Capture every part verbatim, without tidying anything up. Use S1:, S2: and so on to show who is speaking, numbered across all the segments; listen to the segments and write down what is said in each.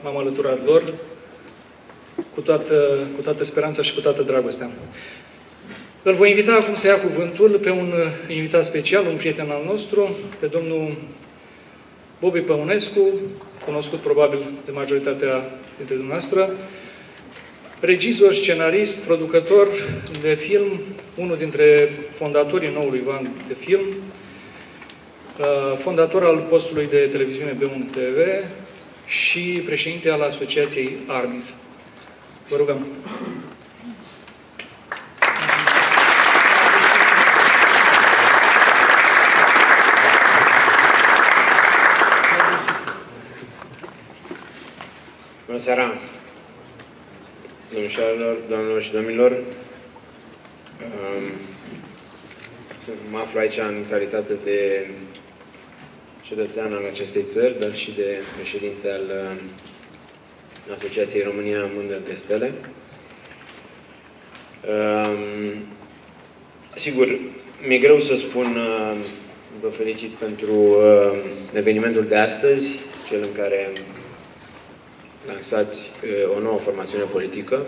S1: m-am alăturat lor cu toată, cu toată speranța și cu toată dragostea. Îl voi invita acum să ia cuvântul pe un invitat special, un prieten al nostru, pe domnul Bobby Păunescu, cunoscut probabil de majoritatea dintre dumneavoastră, regizor, scenarist, producător de film, unul dintre fondatorii noului van de film, fondator al postului de televiziune B unu T V și președinte al Asociației Armis. Vă rugăm.
S2: Bună seara, domnișoarelor, doamnelor și domnilor. Mă aflu aici în calitate de cetățean al acestei țări, dar și de președinte al Asociației România Mândră de Stele. Sigur, mi-e greu să spun, vă felicit pentru evenimentul de astăzi, cel în care lansați o nouă formațiune politică.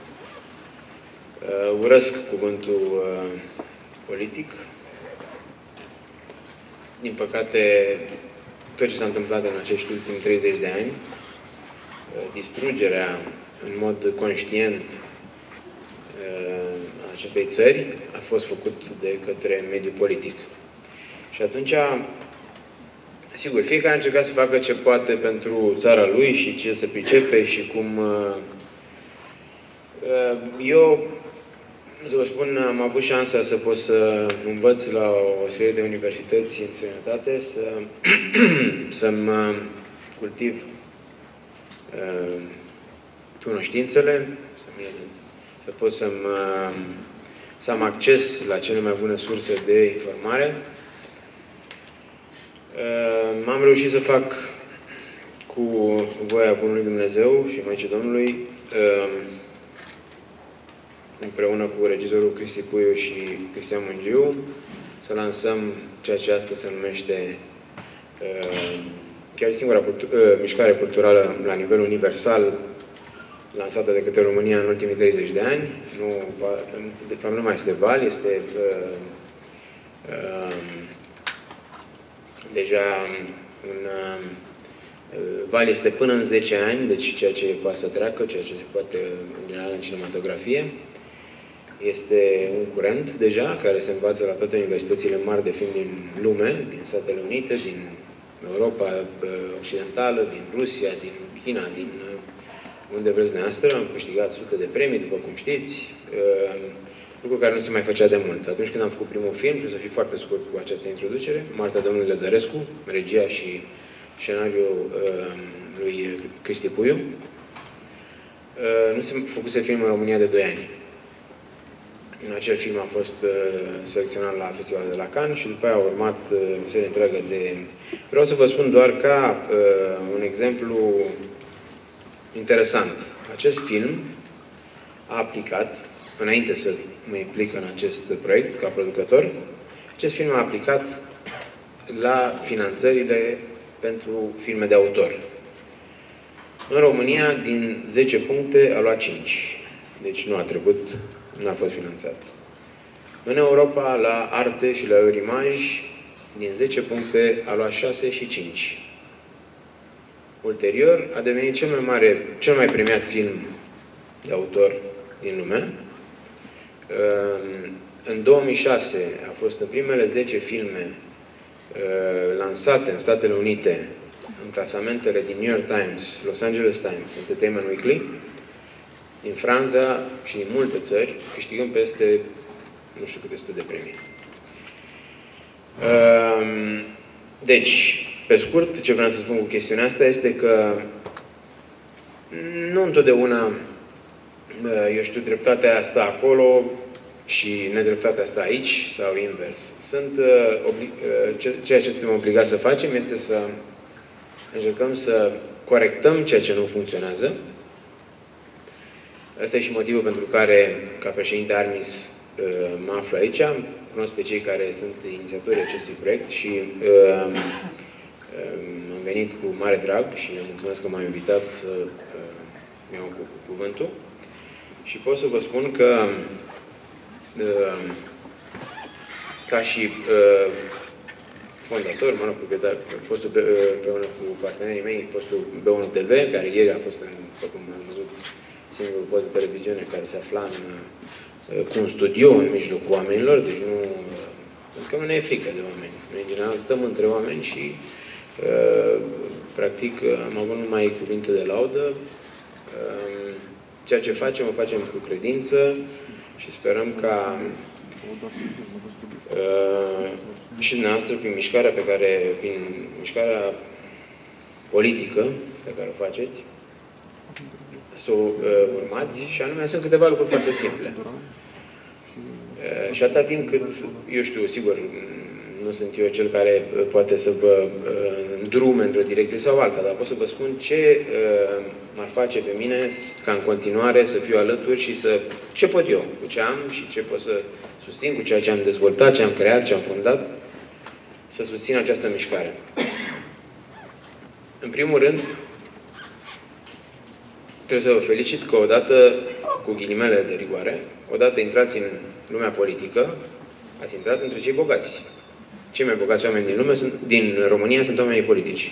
S2: Urăsc cuvântul politic. Din păcate, tot ce s-a întâmplat în acești ultimi treizeci de ani, distrugerea în mod conștient a acestei țări a fost făcut de către mediul politic. Și atunci, sigur, fiecare a încercat să facă ce poate pentru țara lui și ce se pricepe și cum... Eu, să vă spun, am avut șansa să pot să învăț la o serie de universități în străinătate, să, să-mi cultiv cunoștințele, să, să pot să-mi, să am acces la cele mai bune surse de informare. M-am reușit să fac cu voia Bunului Dumnezeu și Maicii Domnului, împreună cu regizorul Cristi Puiu și Cristian Mungiu, să lansăm ceea ce astăzi se numește chiar singura cultu mișcare culturală la nivel universal lansată de către România în ultimii treizeci de ani. Nu, de fapt, nu mai este val, este uh, uh, deja un uh, val este până în zece ani, deci ceea ce poate să treacă, ceea ce se poate în general în cinematografie. Este un curent deja care se învață la toate universitățile mari de film din lume, din Statele Unite, din Europa Occidentală, din Rusia, din China, din unde vreți dumneavoastră. Am câștigat sute de premii, după cum știți, lucru care nu se mai făcea de mult. Atunci când am făcut primul film, și o să fiu foarte scurt cu această introducere, Moartea domnului Lăzărescu, regia și scenariul lui Cristi Puiu, nu se făcuse film în România de doi ani. În acel film a fost uh, selecționat la Festivalul de la Cannes și după aia a urmat uh, o serie întreagă de... Vreau să vă spun doar ca uh, un exemplu interesant. Acest film a aplicat, înainte să mă implic în acest proiect ca producător, acest film a aplicat la finanțările pentru filme de autor. În România, din zece puncte, a luat cinci. Deci nu a trecut, nu a fost finanțat. În Europa, la Arte și la Eurimaj, din zece puncte, a luat șase și cinci. Ulterior, a devenit cel mai mare, cel mai premiat film de autor din lume. În două mii șase a fost în primele zece filme lansate în Statele Unite, în clasamentele din New York Times, Los Angeles Times, Entertainment Weekly, din Franța și din multe țări, câștigând peste nu știu câte sute de premii. Deci, pe scurt, ce vreau să spun cu chestiunea asta este că nu întotdeauna, eu știu, dreptatea asta acolo și nedreptatea asta aici sau invers. Sunt, ceea ce suntem obligați să facem este să încercăm să corectăm ceea ce nu funcționează. Asta e și motivul pentru care, ca președinte Armis, mă aflu aici. Cunosc pe cei care sunt inițiatorii acestui proiect și Am venit cu mare drag și le mulțumesc că m-am invitat să iau cu cuvântul. Și pot să vă spun că ca și fondator, mă rog, proprietar, postul împreună cu partenerii mei, postul B unu T V, care ieri a fost, după cum am văzut, singurul post de televiziune care se afla în, cu un studio în mijlocul oamenilor, deci nu, că nu ne e frică de oameni. Noi, în general, stăm între oameni și, practic, am avut numai cuvinte de laudă. Ceea ce facem, o facem cu credință și sperăm ca și dumneavoastră, prin mișcarea pe care, prin mișcarea politică pe care o faceți, să o uh, urmați, și anume sunt câteva lucruri foarte simple. Uh, și atâta timp cât, eu știu, sigur, nu sunt eu cel care uh, poate să vă uh, îndrume într-o direcție sau alta, dar pot să vă spun ce uh, m-ar face pe mine ca în continuare să fiu alături și să... ce pot eu, cu ce am și ce pot să susțin, cu ceea ce am dezvoltat, ce am creat, ce am fondat, să susțin această mișcare. În primul rând, trebuie să vă felicit că odată, cu ghilimele de rigoare, odată intrați în lumea politică, ați intrat între cei bogați. Cei mai bogați oameni din lume, sunt, din România, sunt oamenii politici.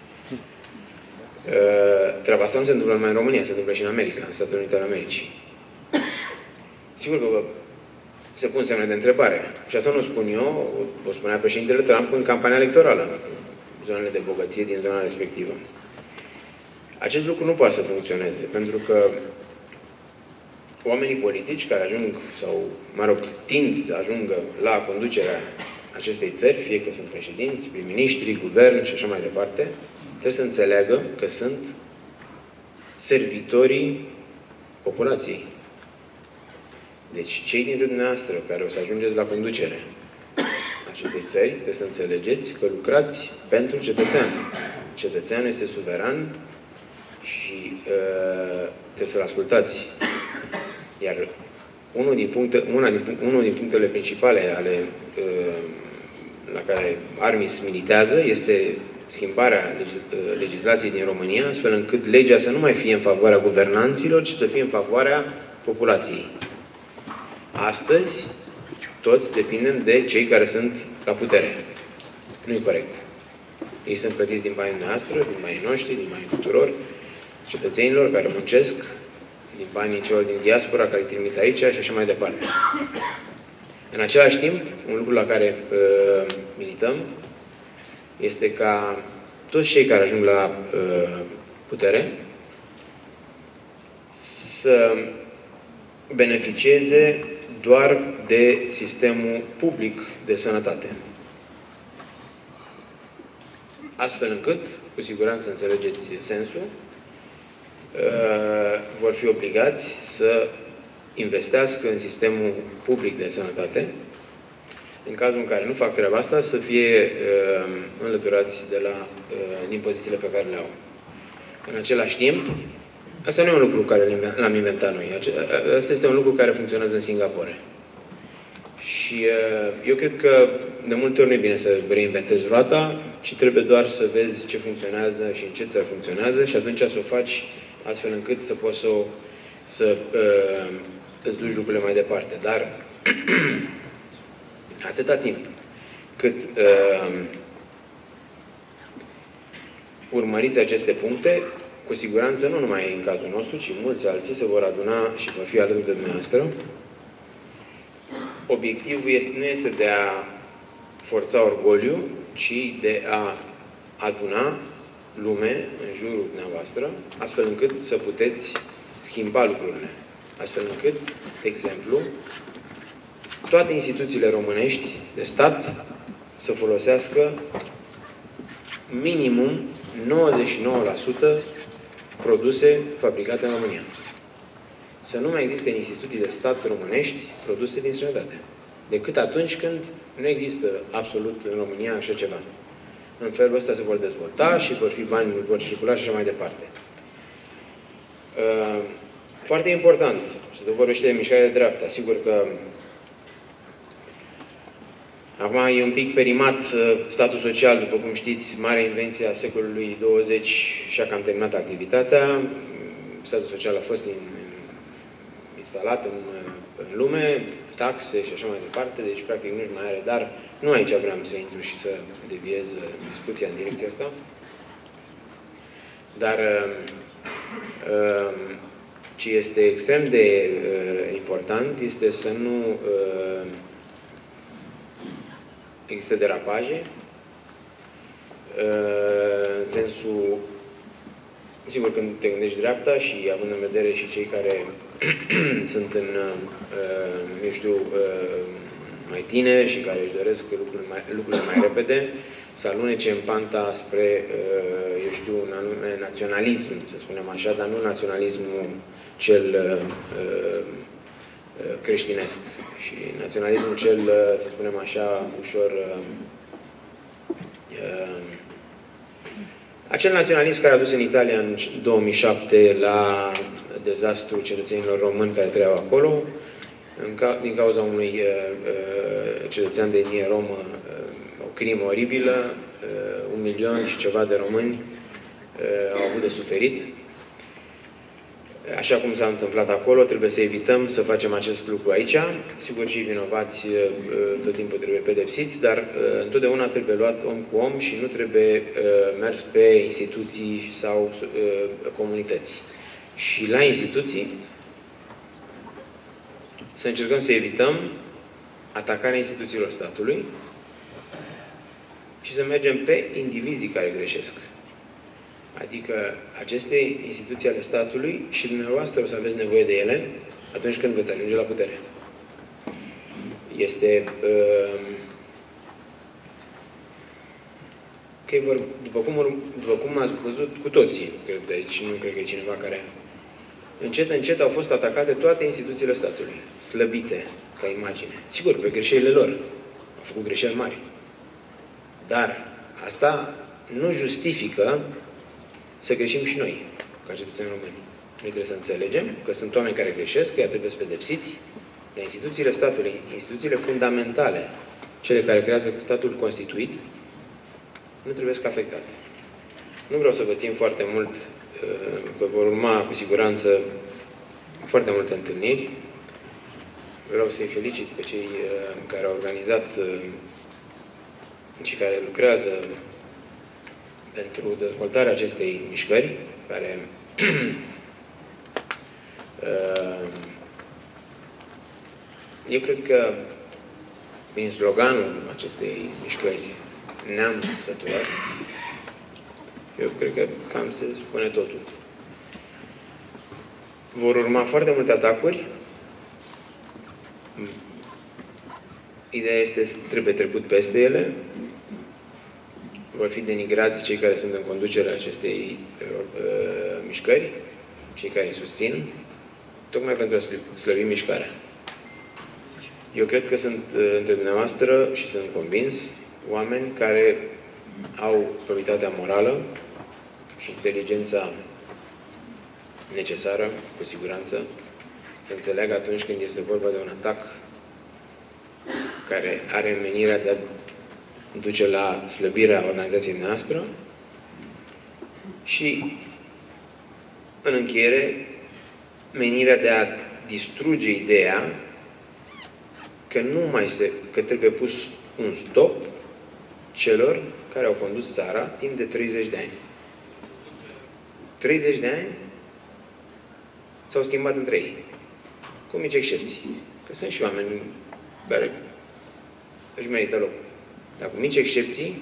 S2: Treaba asta nu se întâmplă numai în România, se întâmplă și în America, în Statele Unite ale Americii. Sigur că vă se pun semne de întrebare. Și asta nu spun eu, o spunea președintele Trump în campania electorală, zonele de bogăție din zona respectivă. Acest lucru nu poate să funcționeze, pentru că oamenii politici care ajung, sau, mă rog, tind să ajungă la conducerea acestei țări, fie că sunt președinți, prim-ministri, guvern și așa mai departe, trebuie să înțeleagă că sunt servitorii populației. Deci, cei dintre dumneavoastră care o să ajungeți la conducere acestei țări, trebuie să înțelegeți că lucrați pentru cetățean. Cetățeanul este suveran și uh, trebuie să-l ascultați. Iar unul din, puncte, una din, unul din punctele principale ale, uh, la care Armis militează este schimbarea legislației din România, astfel încât legea să nu mai fie în favoarea guvernanților, ci să fie în favoarea populației. Astăzi, toți depindem de cei care sunt la putere. Nu e corect. Ei sunt plătiți din banii noastre, din banii noștri, din banii tuturor, cetățenilor care muncesc, din banii celor din diaspora care îi trimit aici și așa mai departe. În același timp, un lucru la care uh, milităm este ca toți cei care ajung la uh, putere să beneficieze doar de sistemul public de sănătate. Astfel încât, cu siguranță înțelegeți sensul, vor fi obligați să investească în sistemul public de sănătate. În cazul în care nu fac treaba asta, să fie înlăturați de la, din pozițiile pe care le au. În același timp, asta nu e un lucru care l-am inventat noi. Asta este un lucru care funcționează în Singapore. Și eu cred că de multe ori nu e bine să reinventezi roata, ci trebuie doar să vezi ce funcționează și în ce țări funcționează și atunci să o faci astfel încât să poți să, să uh, îți duci lucrurile mai departe. Dar atâta timp cât uh, urmăriți aceste puncte, cu siguranță, nu numai în cazul nostru, ci mulți alții se vor aduna și vor fi alături de dumneavoastră. Obiectivul este, nu este de a forța orgoliu, ci de a aduna lume în jurul dumneavoastră, astfel încât să puteți schimba lucrurile. Astfel încât, de exemplu, toate instituțiile românești de stat să folosească minimum nouăzeci și nouă la sută produse fabricate în România. Să nu mai existe în instituții de stat românești produse din străinătate. Decât atunci când nu există absolut în România așa ceva. În felul ăsta se vor dezvolta și vor fi bani, vor circula și așa mai departe. Foarte important, se vorbește de mișcare de dreapta. Sigur că Acum e un pic perimat statul social, după cum știți, mare invenție a secolului douăzeci și a cam terminat activitatea. Statul social a fost instalat în, în lume, taxe și așa mai departe, deci practic nu mai are, dar nu aici vreau să intru și să deviez discuția în direcția asta. Dar ce este extrem de important este să nu există derapaje, în sensul, sigur, când te gândești dreapta și având în vedere și cei care sunt în, eu știu, mai tineri și care își doresc lucrurile mai, lucrurile mai repede, să alunece în panta spre, eu știu, un anume naționalism, să spunem așa, dar nu naționalismul cel creștinesc. Și naționalismul cel, să spunem așa, ușor... Acel naționalism care a dus în Italia în două mii șapte la dezastrul cetățenilor români care trăiau acolo, în ca, din cauza unui uh, cetățean de etnie romă, uh, o crimă oribilă, uh, un milion și ceva de români uh, au avut de suferit. Așa cum s-a întâmplat acolo, trebuie să evităm să facem acest lucru aici. Sigur, cei vinovați tot timpul trebuie pedepsiți, dar întotdeauna trebuie luat om cu om și nu trebuie mers pe instituții sau comunități. Și la instituții să încercăm să evităm atacarea instituțiilor statului și să mergem pe indivizii care greșesc. Adică aceste instituții ale statului și dumneavoastră o să aveți nevoie de ele atunci când veți ajunge la putere. Este... Uh, că vor, după, cum, după cum ați văzut cu toții, cred de aici, nu cred că e cineva care... Încet, încet au fost atacate toate instituțiile statului, slăbite ca imagine. Sigur, pe greșelile lor. Au făcut greșeli mari. Dar asta nu justifică să greșim și noi, ca cetățeni români. Noi trebuie să înțelegem că sunt oameni care greșesc, că ea trebuie să pedepsiți, dar instituțiile statului, instituțiile fundamentale, cele care creează statul constituit, nu trebuie să afectate. Nu vreau să vă țin foarte mult, că vor urma cu siguranță foarte multe întâlniri. Vreau să-i felicit pe cei care au organizat și care lucrează pentru dezvoltarea acestei mișcări, care eu cred că prin sloganul acestei mișcări ne-am săturat. Eu cred că cam se spune totul. Vor urma foarte multe atacuri. Ideea este să trebuie trecut peste ele. Vor fi denigrați cei care sunt în conducerea acestei uh, mișcări, cei care îi susțin, tocmai pentru a slăbi mișcarea. Eu cred că sunt uh, între dumneavoastră, și sunt convins, oameni care au probitatea morală și inteligența necesară, cu siguranță, să înțeleagă atunci când este vorba de un atac care are menirea de a duce la slăbirea organizației noastre și, în încheiere, menirea de a distruge ideea că nu mai se, că trebuie pus un stop celor care au condus țara timp de treizeci de ani. treizeci de ani s-au schimbat între ei, cu mici excepții. Că sunt și oameni care își merită locul. Dar cu mici excepții,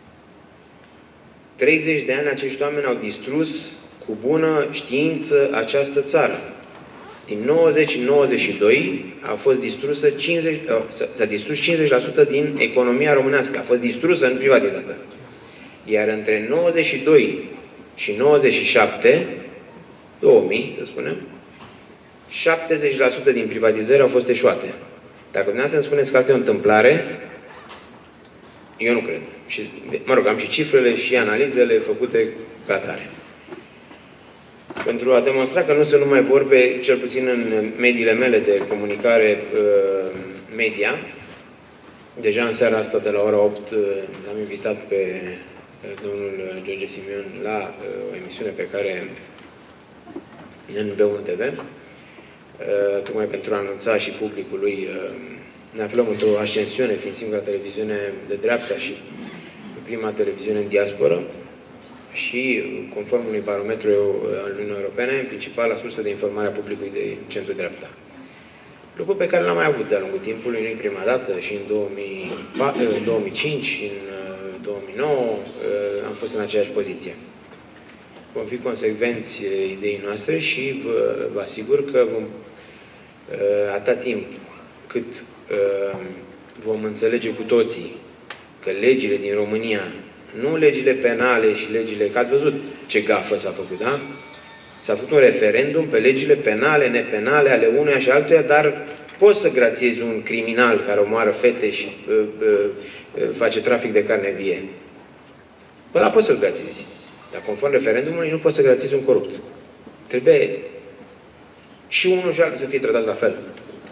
S2: treizeci de ani acești oameni au distrus cu bună știință această țară. Din nouăzeci în nouăzeci și doi a fost distrusă cincizeci, s-a distrus cincizeci la sută din economia românească. A fost distrusă, nu privatizată. Iar între nouăzeci și doi și nouăzeci și șapte, două mii, să spunem, șaptezeci la sută din privatizări au fost eșuate. Dacă dumneavoastră îmi spuneți că asta e o întâmplare, eu nu cred. Și, mă rog, am și cifrele și analizele făcute ca atare. Pentru a demonstra că nu sunt numai vorbe, cel puțin în mediile mele de comunicare uh, media, Deja în seara asta, de la ora opt, l-am invitat pe domnul George Simion la o emisiune pe care în B unu T V, tocmai pentru a anunța și publicului. Ne aflăm într-o ascensiune, fiind singura televiziune de dreapta și prima televiziune în diasporă și, conform unui barometru al Uniunii Europene, principala sursă de informare a publicului de centru-dreapta. Lucru pe care l-am mai avut de-a lungul timpului, nu prima dată, și în două mii cinci, și în două mii nouă, am fost în aceeași poziție. Vom fi consecvenți ideii noastre și vă, vă asigur că vom, atâta timp cât vom înțelege cu toții că legile din România, nu legile penale și legile... Că ați văzut ce gafă s-a făcut, da? S-a făcut un referendum pe legile penale, nepenale ale unuia și altuia, dar poți să grațiezi un criminal care omoară fete și uh, uh, face trafic de carne vie. Bă, ăla poți să-l grațiezi. Dar conform referendumului nu poți să grațiezi un corupt. Trebuie și unul și altul să fie tratați la fel.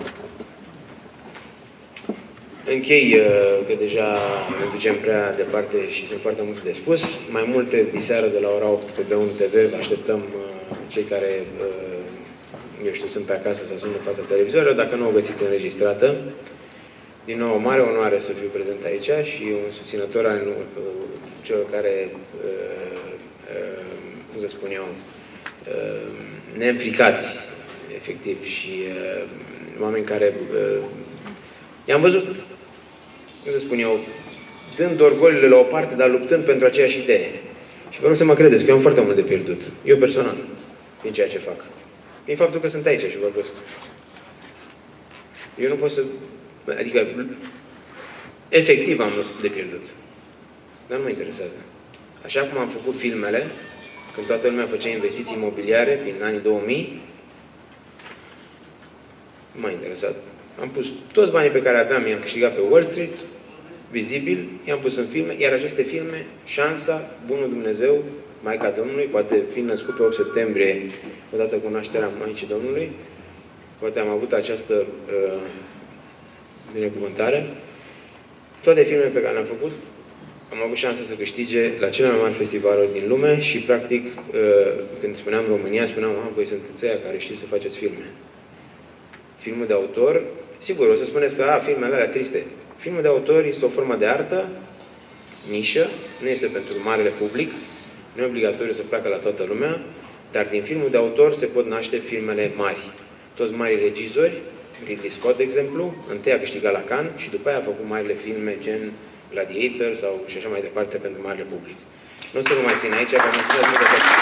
S2: Închei, că deja ne ducem prea departe și sunt foarte multe de spus. Mai multe diseară de la ora opt pe B unu T V. Vă așteptăm cei care, eu știu, sunt pe acasă sau sunt în fața televizorului. Dacă nu o găsiți înregistrată, din nou, o mare onoare să fiu prezent aici și un susținător al celor care, cum să spun eu, neînfricați, efectiv, și oameni care i-am văzut, cum să spun eu, dând orgoliile la o parte, dar luptând pentru aceeași idee. Și vă rog să mă credeți că eu am foarte mult de pierdut. Eu personal, din ceea ce fac. Din faptul că sunt aici și vorbesc. Eu nu pot să... Adică, efectiv am de pierdut. Dar nu mă interesează. Așa cum am făcut filmele, când toată lumea făcea investiții imobiliare, prin anii două mii, nu m-a interesat. Am pus toți banii pe care aveam, i-am câștigat pe Wall Street, vizibil, i-am pus în filme, iar aceste filme, șansa, bunul Dumnezeu, Maica Domnului, poate fi născut pe opt septembrie, odată cu nașterea Maicii Domnului, poate am avut această uh, binecuvântare. Toate filmele pe care le-am făcut, am avut șansa să câștige la cele mai mari festivaluri din lume și, practic, uh, când spuneam România, spuneam, ah, voi sunteți aia care știți să faceți filme. Filmul de autor, sigur, o să spuneți că, a, filmele alea triste. Filmul de autor este o formă de artă, nișă, nu este pentru marele public, nu e obligatoriu să placă la toată lumea, dar din filmul de autor se pot naște filmele mari. Toți marii regizori, Ridley Scott, de exemplu, întâi a câștigat la Cannes și după aia a făcut marile filme gen Gladiator sau și așa mai departe pentru marele public. Nu o să vă mai țin aici, vă mulțumesc mult de tot.